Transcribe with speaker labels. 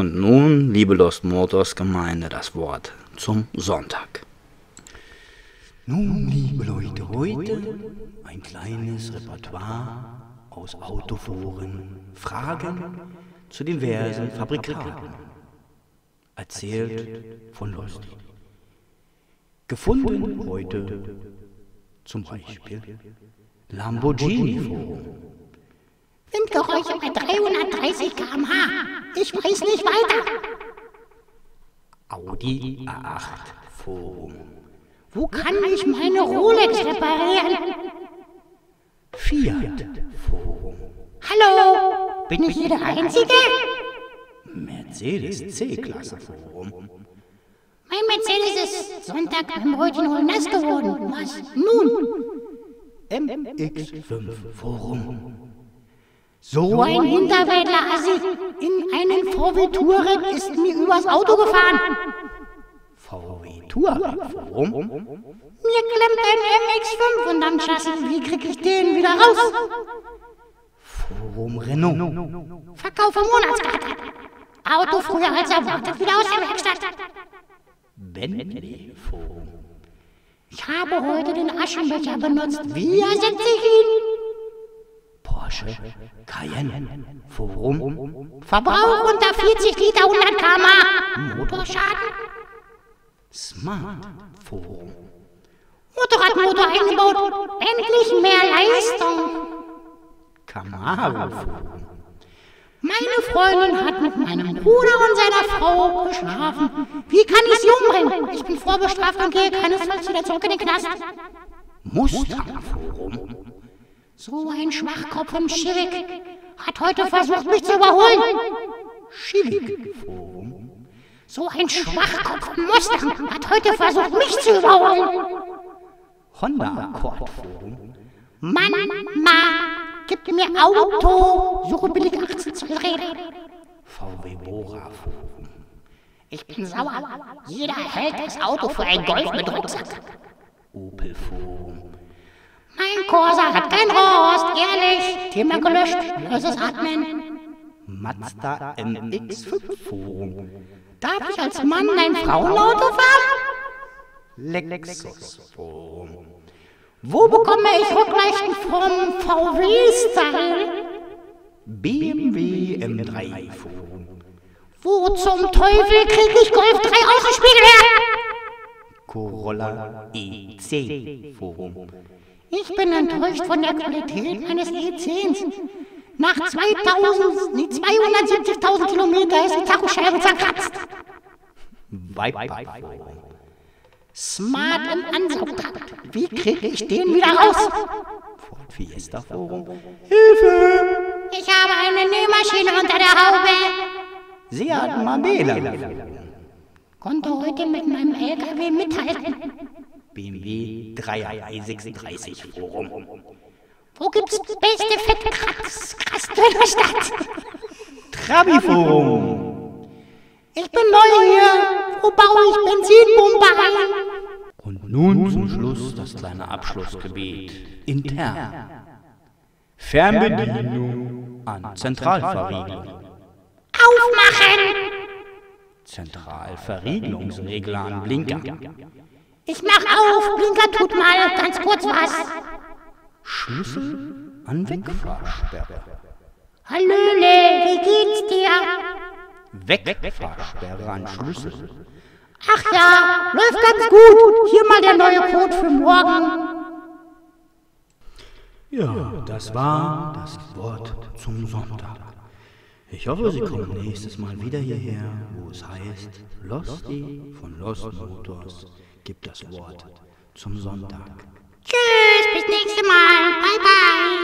Speaker 1: Und nun, liebe Lost Motors Gemeinde, das Wort zum Sonntag.
Speaker 2: Nun, liebe Leute, heute ein kleines Repertoire aus Autoforen, Fragen zu diversen Fabrikaten, erzählt von Losti. Gefunden heute zum Beispiel Lamborghini-Forum.
Speaker 3: Windgeräusche bei 330 km/h. Ich weiß nicht weiter.
Speaker 2: Audi A8 Forum.
Speaker 3: Wo kann ich meine Rolex reparieren?
Speaker 2: Fiat Forum.
Speaker 3: Hallo, bin ich hier der Einzige?
Speaker 2: Mercedes C-Klasse Forum.
Speaker 3: Mein Mercedes ist Sonntag beim Brötchen holen nass geworden. Was nun?
Speaker 2: MX5 Forum.
Speaker 3: So ein Hinterwäldler-Assi in einen VW Touareg ist mir übers Auto gefahren.
Speaker 2: VW Touareg Forum.
Speaker 3: Mir klemmt ein MX5 unterm Chassis. Wie krieg ich den wieder raus?
Speaker 2: Forum Renault.
Speaker 3: Verkauf von Monatskarte. Auto früher als erwartet wieder aus der Werkstatt.
Speaker 2: Bentley Forum.
Speaker 3: Ich habe heute den Aschenbecher benutzt. Wie ersetze ich ihn?
Speaker 2: Porsche Cayenne Forum.
Speaker 3: Verbrauch unter 40 Liter 100 km/h. Motorschaden.
Speaker 2: Smart Forum.
Speaker 3: Motorradmotor eingebaut. Endlich mehr Leistung.
Speaker 2: Camaro Forum.
Speaker 3: Meine Freundin hat mit meinem Bruder und seiner Frau geschlafen. Wie kann ich sie umbringen? Ich bin vorbestraft und gehe keinesfalls wieder zurück in den Knast.
Speaker 2: Mustang Forum.
Speaker 3: So ein Schwachkopf im Civic hat heute versucht, mich zu überholen.
Speaker 2: Civic Forum.
Speaker 3: So ein Schwachkopf im Mustang hat heute versucht, mich zu überholen.
Speaker 2: Honda Accord Forum.
Speaker 3: Mann, gib mir Auto. Suche billig 18 Zoll Räder.
Speaker 2: VW Bora Forum.
Speaker 3: Ich bin sauer. Jeder hält das Auto für ein Golf mit Rucksack.
Speaker 2: Opel Forum.
Speaker 3: Mein Corsa hat kein Rost, ehrlich. Thema gelöscht, böses Atmen.
Speaker 2: Mazda MX5 Forum.
Speaker 3: Darf ich als Mann ein Frauenauto fahren?
Speaker 2: Lexus Forum.
Speaker 3: Wo bekomme ich Rückleuchten vom VW-Style?
Speaker 2: BMW M3 Forum.
Speaker 3: Wo zum Teufel kriege ich Golf 3 Außenspiegel her?
Speaker 2: Corolla EC Forum.
Speaker 3: Ich bin enttäuscht von der Qualität meines E10s. Nach 270.000 Kilometer ist die Tachoscheibe zerkratzt.
Speaker 2: Viper Forum.
Speaker 3: Smart im Ansaugtakt. Wie kriege ich den wieder raus?
Speaker 2: Ford Fiesta Forum.
Speaker 3: Hilfe! Ich habe eine Nähmaschine unter der Haube.
Speaker 2: Seat Marbella.
Speaker 3: Konnte heute mit meinem LKW mithalten.
Speaker 2: BMW 3i36 Forum.
Speaker 3: Wo gibt's beste Fettkratz in der Stadt?
Speaker 2: Trabi Forum.
Speaker 3: Ich bin neu hier. Wo baue ich Benzinpumpe ein?
Speaker 2: Und nun zum Schluss das kleine Abschlussgebet. Intern. Fernbedienung an Zentralverriegelung.
Speaker 3: Aufmachen!
Speaker 2: Zentralverriegelungsregler an Blinker.
Speaker 3: Ich mach auf. Blinker tut mal ganz kurz was.
Speaker 2: Schlüssel an Wegfahrsperre.
Speaker 3: Hallöle, wie geht's dir?
Speaker 2: Wegfahrsperre an Schlüssel.
Speaker 3: Ach ja, läuft ganz gut. Hier mal der neue Code für morgen.
Speaker 1: Ja, das war das Wort zum Sonntag. Ich hoffe, Sie kommen nächstes Mal wieder hierher, wo es heißt, Losti von Lost Motors gibt das Wort zum Sonntag.
Speaker 3: Tschüss, bis nächstes Mal. Bye, bye.